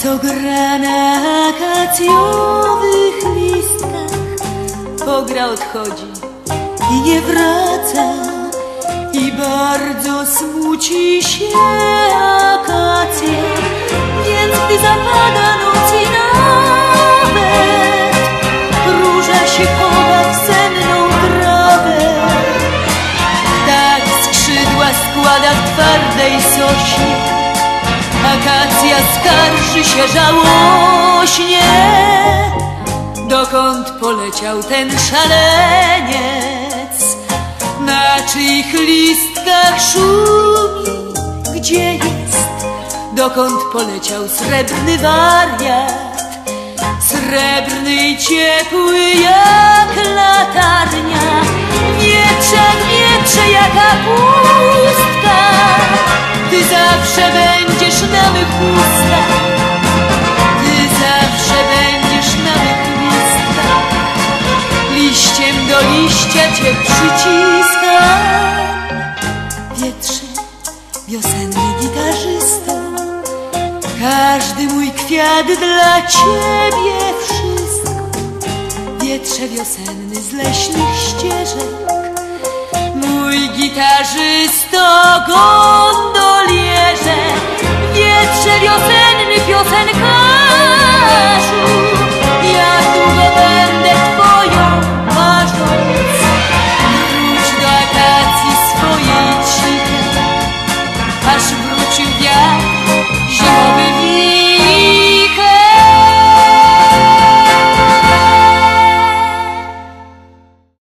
co gra na akacjowych listkach. Pogra odchodzi i nie wraca, i bardzo smuci się akacja. Więc gdy zapada noc i nawet róża się chowa w senną trawę, tak skrzydła składa w twardej sośnie, akacja skarży się żałośnie. Dokąd poleciał ten szaleniec? Na czyich listkach szumi? Gdzie jest? Dokąd poleciał srebrny wariat? Srebrny i ciepły jak latarnia. Wietrze jaka pustka, ty zawsze będziesz na mych ustach, ty zawsze będziesz na mych listach. Liściem do liścia cię przyciskam. Wietrze, wiosenny gitarzysto, każdy mój kwiat dla ciebie wszystko. Wietrze wiosenny z leśnych ścieżek, mój gitarzysto gondolierze. Wietrze wiosenny, piosenka